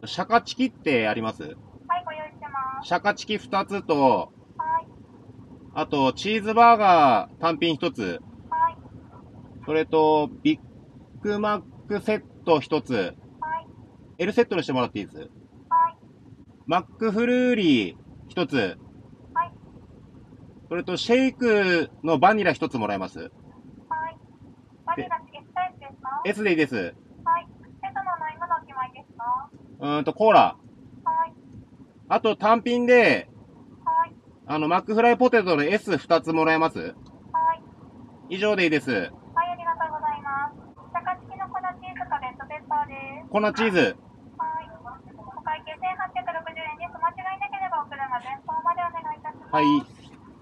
シャカチキってあります？ はい、ご用意してます。 シャカチキ2つと、 はい、 あと、チーズバーガー単品1つ、 はい、 それと、ビッグマックセット1つ、 はい、 L セットにしてもらっていいです？ はい、 マックフルーリー1つ、 はい、 それとシェイクのバニラ1つもらえます？ はい。バニラ S タイプですか？ S でいいです。 はい。セットの飲み物お決まりですか？ コーラ。 はい、 あと単品で、 はい、 マックフライポテトの S2 つもらえます？ はい。 以上でいいです。 はい、ありがとうございます。シャカチキの粉チーズとレッドペッパーです。 粉チーズ。 はい。お会計1860円です。間違いなければお車前方までお願いいたします。 はい。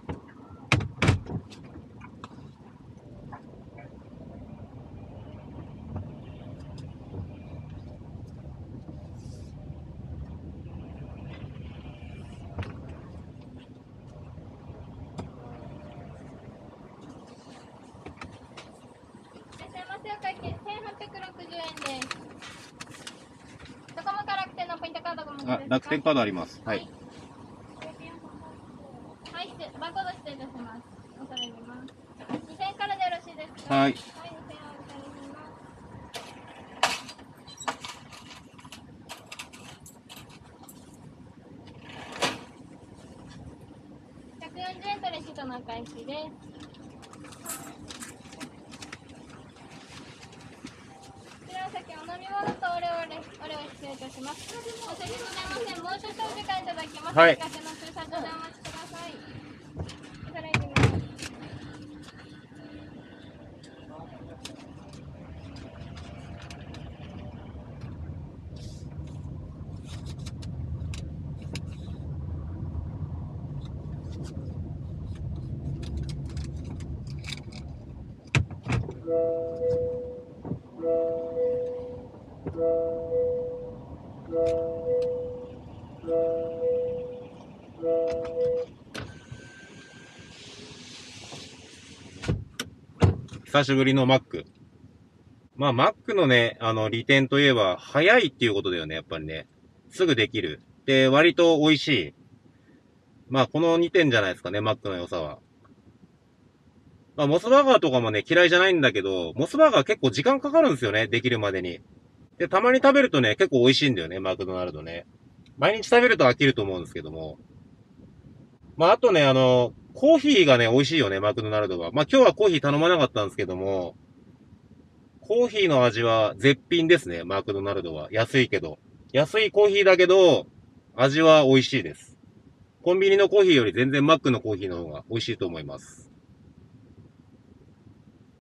いらっしゃいませ。お会計1860円です。ドコモか楽天のポイントカードご持ちですか？ 楽天カードあります。はい。 はい、バーコード失礼いたします。恐れ入ります。2000円からでよろしいですか？ はい。 はい、2000円お預かりします。140円とレシートのお返しです。こちらの先お飲み物とお料失礼いたします。申し訳ございません。もう少々お時間いただきます。 はいお店の駐車場でお待ちください。恐れ入ります。 久しぶりのマック。まあ、マックのね、利点といえば、早いっていうことだよね、やっぱりね。すぐできる。で、割と美味しい。まあ、この2点じゃないですかね、マックの良さは。まあ、モスバーガーとかもね、嫌いじゃないんだけど、モスバーガー結構時間かかるんですよね、できるまでに。で、たまに食べるとね、結構美味しいんだよね、マクドナルドね。毎日食べると飽きると思うんですけども。まあ、あとね、コーヒーがね、美味しいよね、マクドナルドは。まあ、今日はコーヒー頼まなかったんですけども、コーヒーの味は絶品ですね、マクドナルドは。安いけど。安いコーヒーだけど、味は美味しいです。コンビニのコーヒーより全然マックのコーヒーの方が美味しいと思います。